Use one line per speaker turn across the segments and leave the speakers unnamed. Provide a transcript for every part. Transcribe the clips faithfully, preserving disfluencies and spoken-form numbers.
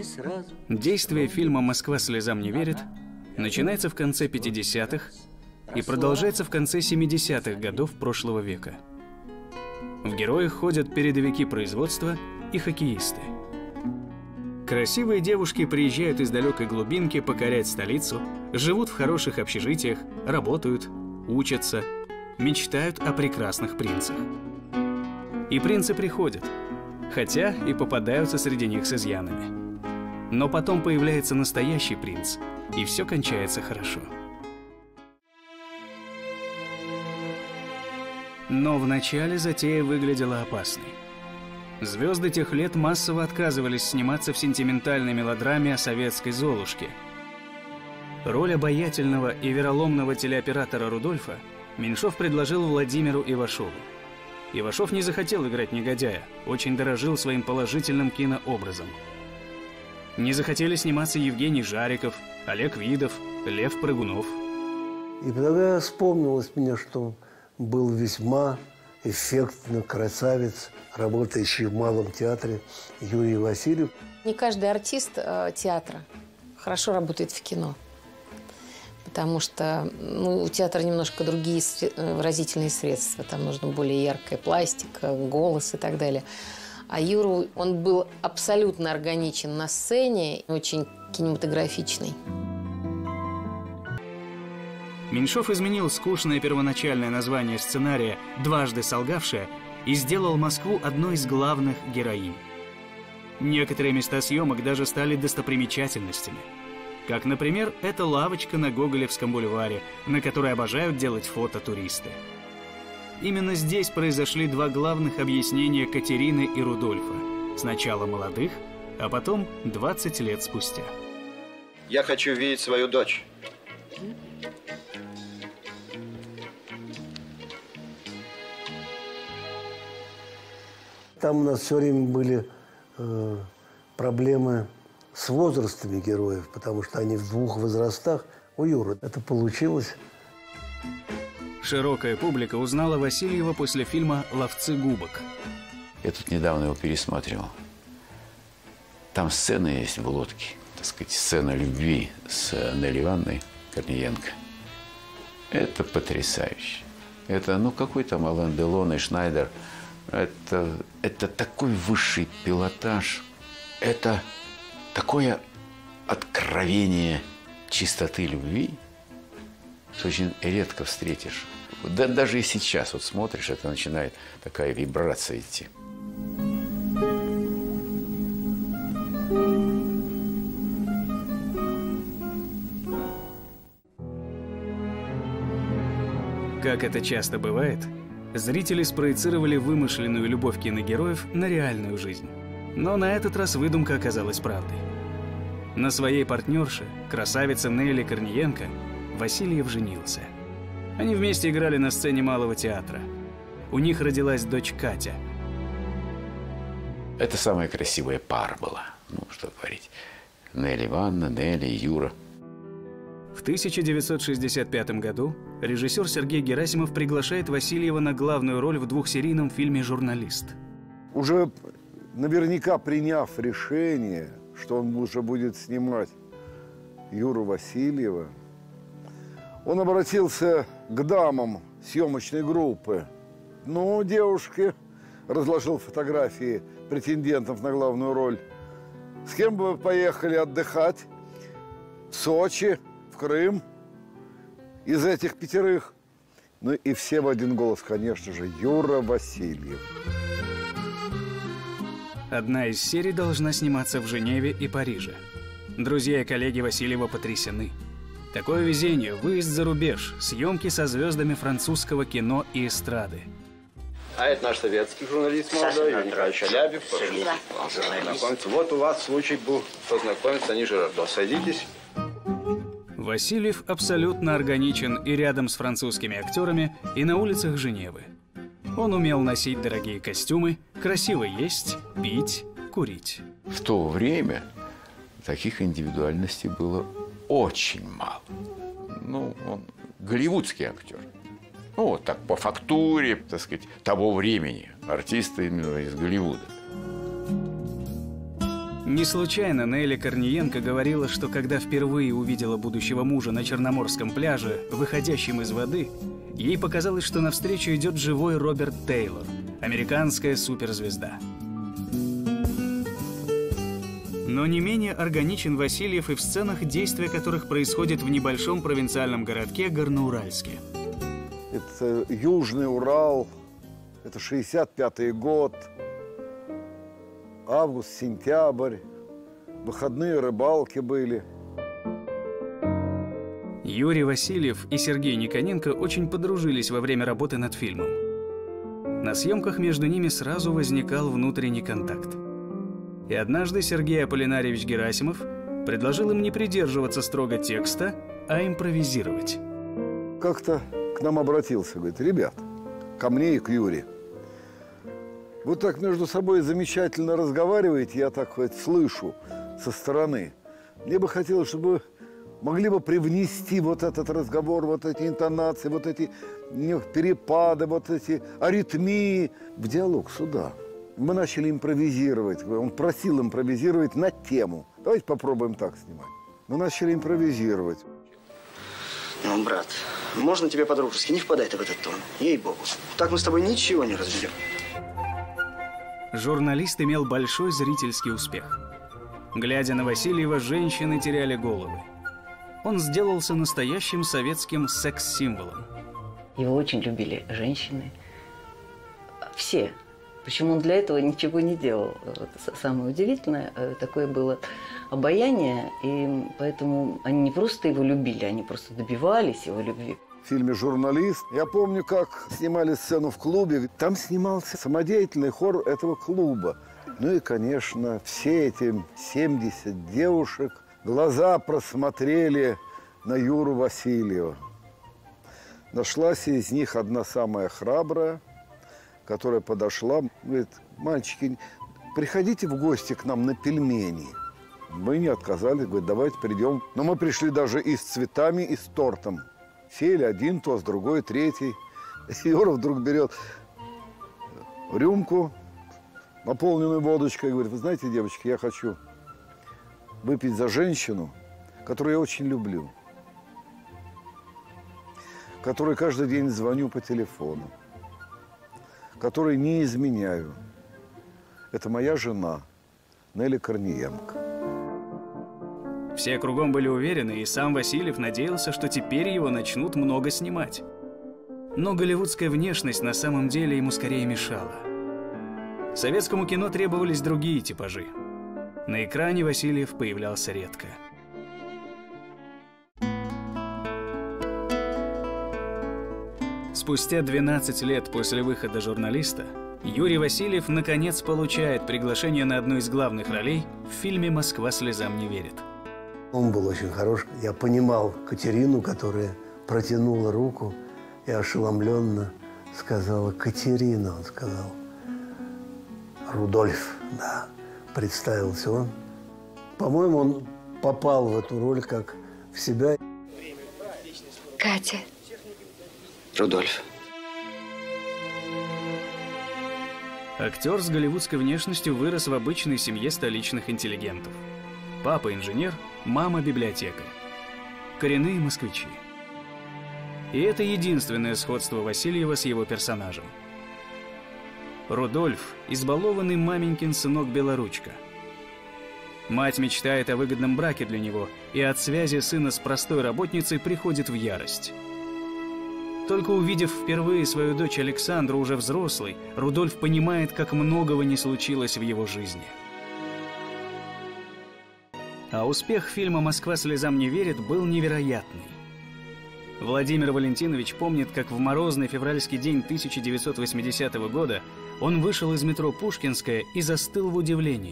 Действие фильма «Москва слезам не верит» начинается в конце пятидесятых и продолжается в конце семидесятых годов прошлого века. В героях ходят передовики производства и хоккеисты. Красивые девушки приезжают из далекой глубинки покорять столицу, живут в хороших общежитиях, работают, учатся, мечтают о прекрасных принцах. И принцы приходят, хотя и попадаются среди них с изъянами. Но потом появляется настоящий принц, и все кончается хорошо. Но вначале затея выглядела опасной. Звезды тех лет массово отказывались сниматься в сентиментальной мелодраме о советской Золушке. Роль обаятельного и вероломного телеоператора Рудольфа Меньшов предложил Владимиру Ивашову. Ивашов не захотел играть негодяя, очень дорожил своим положительным кинообразом. Не захотели сниматься Евгений Жариков, Олег Видов, Лев Прыгунов.
И тогда вспомнилось мне, что был весьма эффектный красавец, работающий в Малом театре, Юрий Васильев.
Не каждый артист э, театра хорошо работает в кино. Потому что ну, у театра немножко другие выразительные средства. Там нужна более яркая пластика, голос и так далее. А Юра, он был абсолютно органичен на сцене, очень кинематографичный.
Меньшов изменил скучное первоначальное название сценария «Дважды солгавшая» и сделал Москву одной из главных героинь. Некоторые места съемок даже стали достопримечательностями. Как, например, эта лавочка на Гоголевском бульваре, на которой обожают делать фото туристы. Именно здесь произошли два главных объяснения Катерины и Рудольфа. Сначала молодых, а потом двадцать лет спустя.
Я хочу видеть свою дочь.
Там у нас все время были э, проблемы с возрастами героев, потому что они в двух возрастах. У Юры это получилось.
Широкая публика узнала Васильева после фильма «Ловцы губок».
Я тут недавно его пересматривал. Там сцена есть в лодке, так сказать, сцена любви с Нелли Ивановной Корниенко. Это потрясающе. Это, ну, какой там Ален Делон и Шнайдер. Это, это такой высший пилотаж. Это такое откровение чистоты любви, что очень редко встретишь. Да, даже и сейчас вот смотришь, это начинает такая вибрация идти.
Как это часто бывает, зрители спроецировали вымышленную любовь киногероев на реальную жизнь. Но на этот раз выдумка оказалась правдой. На своей партнерше, красавице Нелли Корниенко, Васильев женился. Они вместе играли на сцене Малого театра. У них родилась дочь Катя.
Это самая красивая пара была, ну, что говорить. Нелли Ивановна, Нелли и Юра.
В тысяча девятьсот шестьдесят пятом году режиссер Сергей Герасимов приглашает Васильева на главную роль в двухсерийном фильме «Журналист».
Уже наверняка приняв решение, что он уже будет снимать Юру Васильева, он обратился к дамам съемочной группы. Ну, девушки, разложил фотографии претендентов на главную роль. С кем бы вы поехали отдыхать? В Сочи, в Крым? Из этих пятерых? Ну и все в один голос, конечно же, Юра Васильев.
Одна из серий должна сниматься в Женеве и Париже. Друзья и коллеги Васильева потрясены. Такое везение, выезд за рубеж, съемки со звездами французского кино и эстрады.
А это наш советский журналист молодой, Юрий Николаевич Алябьев. Вот у вас случай был познакомиться, они же Жирардо. Садитесь.
Васильев абсолютно органичен и рядом с французскими актерами, и на улицах Женевы. Он умел носить дорогие костюмы, красиво есть, пить, курить.
В то время таких индивидуальностей было очень мало. Ну, он голливудский актер. Ну, вот так, по фактуре, так сказать, того времени. Артисты именно из Голливуда.
Не случайно Нелли Корниенко говорила, что когда впервые увидела будущего мужа на Черноморском пляже, выходящем из воды, ей показалось, что навстречу идет живой Роберт Тейлор, американская суперзвезда. Но не менее органичен Васильев и в сценах, действия которых происходит в небольшом провинциальном городке Горноуральске.
Это Южный Урал, это шестьдесят пятый год. Август, сентябрь, выходные рыбалки были.
Юрий Васильев и Сергей Никоненко очень подружились во время работы над фильмом. На съемках между ними сразу возникал внутренний контакт. И однажды Сергей Аполлинарьевич Герасимов предложил им не придерживаться строго текста, а импровизировать.
Как-то к нам обратился, говорит: ребят, ко мне и к Юре. Вы так между собой замечательно разговариваете, я так вот слышу со стороны. Мне бы хотелось, чтобы вы могли бы привнести вот этот разговор, вот эти интонации, вот эти перепады, вот эти аритмии в диалог сюда. Мы начали импровизировать. Он просил импровизировать на тему. Давайте попробуем так снимать. Мы начали импровизировать.
Ну, брат, можно тебе по-дружески? Не впадай ты в этот тон. Ей-богу. Так мы с тобой ничего не разберем.
Журналист имел большой зрительский успех. Глядя на Васильева, женщины теряли головы. Он сделался настоящим советским секс-символом.
Его очень любили женщины. Все. Причем он для этого ничего не делал. Самое удивительное, такое было обаяние, и поэтому они не просто его любили, они просто добивались его любви.
В фильме «Журналист» я помню, как снимали сцену в клубе. Там снимался самодеятельный хор этого клуба. Ну и, конечно, все эти семьдесят девушек глаза просмотрели на Юру Васильева. Нашлась из них одна самая храбрая, которая подошла, говорит: мальчики, приходите в гости к нам на пельмени. Мы не отказались, говорит: давайте придем. Но мы пришли даже и с цветами, и с тортом. Сели один тост, другой, третий. Юра вдруг берет рюмку, наполненную водочкой, и говорит: вы знаете, девочки, я хочу выпить за женщину, которую я очень люблю, которой каждый день звоню по телефону, которой не изменяю. Это моя жена, Нелли Корниенко.
Все кругом были уверены, и сам Васильев надеялся, что теперь его начнут много снимать. Но голливудская внешность на самом деле ему скорее мешала. Советскому кино требовались другие типажи. На экране Васильев появлялся редко. Спустя двенадцать лет после выхода «Журналиста» Юрий Васильев наконец получает приглашение на одну из главных ролей в фильме «Москва слезам не верит».
Он был очень хорош. Я понимал Катерину, которая протянула руку и ошеломленно сказала: Катерина, он сказал. Рудольф, да, представился он. По-моему, он попал в эту роль как в себя.
Катя.
Рудольф.
Актер с голливудской внешностью вырос в обычной семье столичных интеллигентов. Папа инженер, мама библиотекарь. Коренные москвичи. И это единственное сходство Васильева с его персонажем. Рудольф – избалованный маменькин сынок Белоручка. Мать мечтает о выгодном браке для него, и от связи сына с простой работницей приходит в ярость. Только увидев впервые свою дочь Александру уже взрослой, Рудольф понимает, как многого не случилось в его жизни. А успех фильма «Москва слезам не верит» был невероятный. Владимир Валентинович помнит, как в морозный февральский день тысяча девятьсот восьмидесятого года он вышел из метро Пушкинская и застыл в удивлении.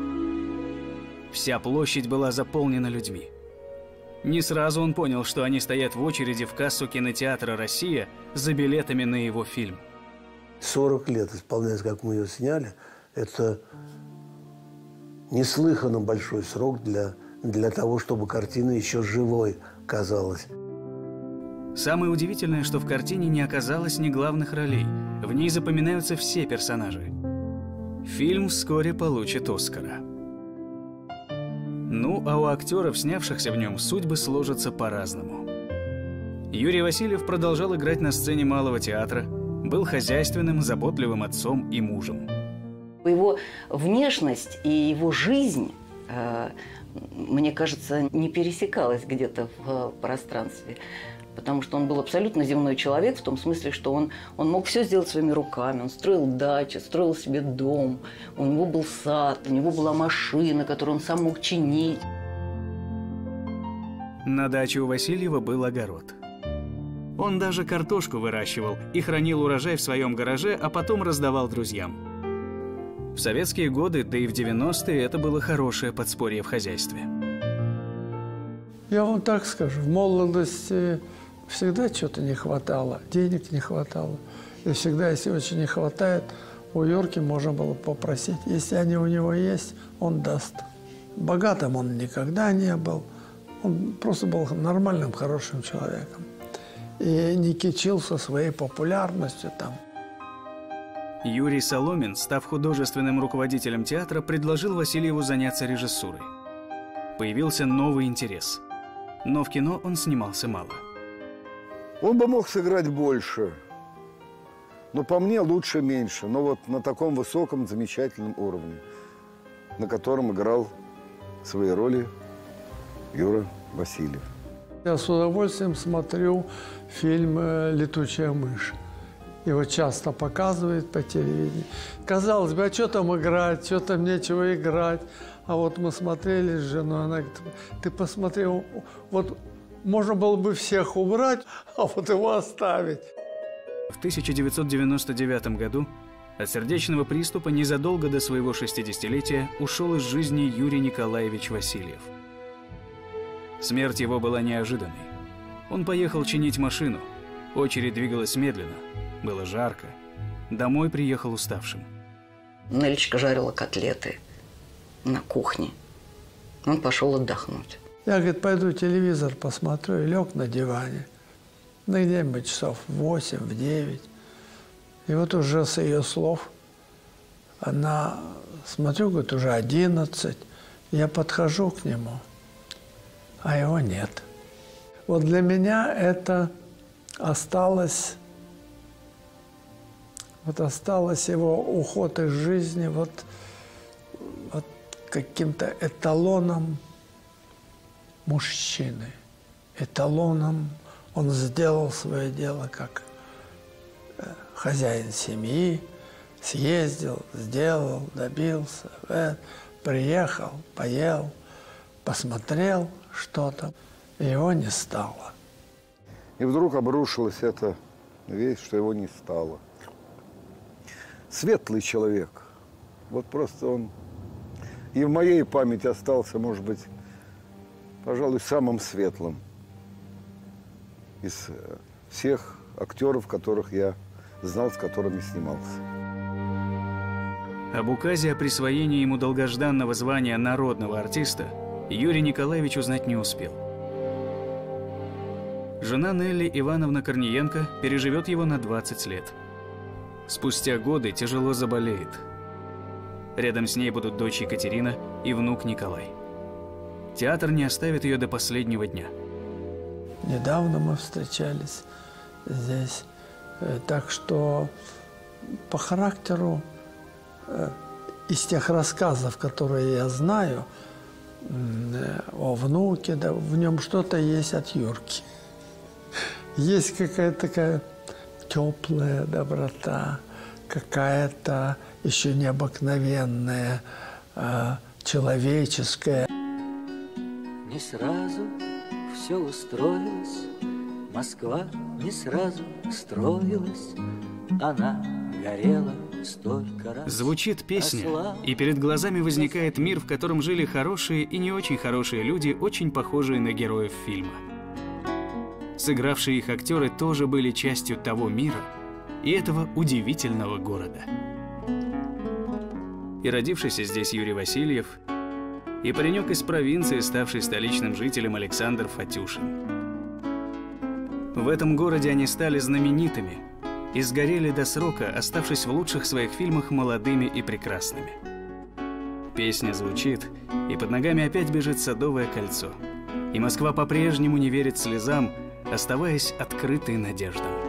Вся площадь была заполнена людьми. Не сразу он понял, что они стоят в очереди в кассу кинотеатра «Россия» за билетами на его фильм.
сорок лет исполняется, как мы ее сняли. Это неслыханно большой срок для, для того, чтобы картина еще живой казалась.
Самое удивительное, что в картине не оказалось ни главных ролей. В ней запоминаются все персонажи. Фильм вскоре получит «Оскара». Ну, а у актеров, снявшихся в нем, судьбы сложатся по-разному. Юрий Васильев продолжал играть на сцене Малого театра, был хозяйственным, заботливым отцом и мужем.
Его внешность и его жизнь, мне кажется, не пересекалась где-то в пространстве. Потому что он был абсолютно земной человек в том смысле, что он, он мог все сделать своими руками. Он строил дачи, строил себе дом, у него был сад, у него была машина, которую он сам мог чинить.
На даче у Васильева был огород. Он даже картошку выращивал и хранил урожай в своем гараже, а потом раздавал друзьям. В советские годы, да и в девяностые, это было хорошее подспорье в хозяйстве.
Я вам так скажу, в молодости всегда что-то не хватало, денег не хватало. И всегда, если очень не хватает, у Юрки можно было попросить. Если они у него есть, он даст. Богатым он никогда не был. Он просто был нормальным, хорошим человеком. И не кичился своей популярностью там.
Юрий Соломин, став художественным руководителем театра, предложил Васильеву заняться режиссурой. Появился новый интерес. Но в кино он снимался мало.
Он бы мог сыграть больше, но по мне лучше меньше. Но вот на таком высоком, замечательном уровне, на котором играл свои роли Юра Васильев.
Я с удовольствием смотрю фильм «Летучая мышь». Его часто показывают по телевидению. Казалось бы, а что там играть, что там нечего играть. А вот мы смотрели с женой, она говорит, ты посмотри, вот можно было бы всех убрать, а вот его оставить.
В тысяча девятьсот девяносто девятом году от сердечного приступа незадолго до своего шестидесятилетия ушел из жизни Юрий Николаевич Васильев. Смерть его была неожиданной. Он поехал чинить машину. Очередь двигалась медленно. Было жарко. Домой приехал уставшим.
Нелечка жарила котлеты на кухне. Он пошел отдохнуть.
Я, говорит, пойду телевизор посмотрю, и лег на диване. Ну, где-нибудь часов в восемь, в девять. И вот уже с ее слов, она, смотрю, говорит, уже одиннадцать. Я подхожу к нему, а его нет. Вот для меня это осталось, вот осталось его уход из жизни, вот, вот каким-то эталоном мужчины. Эталоном он сделал свое дело как хозяин семьи, съездил, сделал, добился, приехал, поел, посмотрел что-то, и его не стало.
И вдруг обрушилась эта вещь, что его не стало. Светлый человек. Вот просто он и в моей памяти остался, может быть, пожалуй, самым светлым из всех актеров, которых я знал, с которыми снимался.
Об указе о присвоении ему долгожданного звания народного артиста Юрий Николаевич узнать не успел. Жена Нелли Ивановна Корниенко переживет его на двадцать лет. Спустя годы тяжело заболеет. Рядом с ней будут дочь Екатерина и внук Николай. Театр не оставит ее до последнего дня.
Недавно мы встречались здесь. Так что по характеру из тех рассказов, которые я знаю о внуке, да, в нем что-то есть от Юрки. Есть какая-то такая теплая доброта, какая-то еще необыкновенная, человеческая.
Не сразу все устроилось, Москва не сразу строилась, она горела столько раз.
Звучит песня, и перед глазами возникает мир, в котором жили хорошие и не очень хорошие люди, очень похожие на героев фильма. Сыгравшие их актеры тоже были частью того мира и этого удивительного города. И родившийся здесь Юрий Васильев, и паренек из провинции, ставший столичным жителем Александр Фатюшин. В этом городе они стали знаменитыми и сгорели до срока, оставшись в лучших своих фильмах молодыми и прекрасными. Песня звучит, и под ногами опять бежит Садовое кольцо. И Москва по-прежнему не верит слезам, оставаясь открытой надеждам.